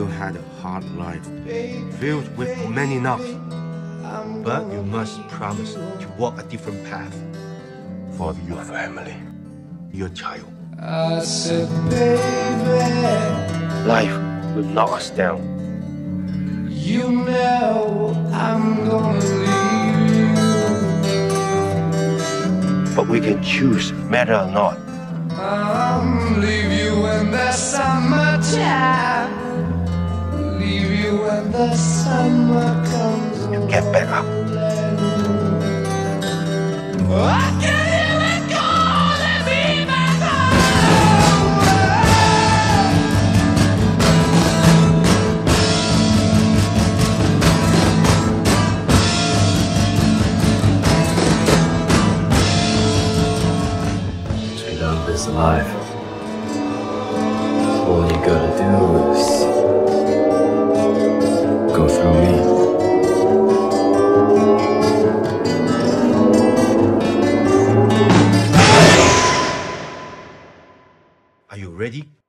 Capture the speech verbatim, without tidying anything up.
You had a hard life, filled with many knocks. But you must promise to walk a different path for your family, your child. I said, baby, Life will knock us down. you know I'm gonna leave you. But we can choose, matter or not. I'll leave you in the summertime. Leave you when the summer comes. To get back up. I can hear it calling me back home. To love this life, all you gotta do is go through me. Are you ready?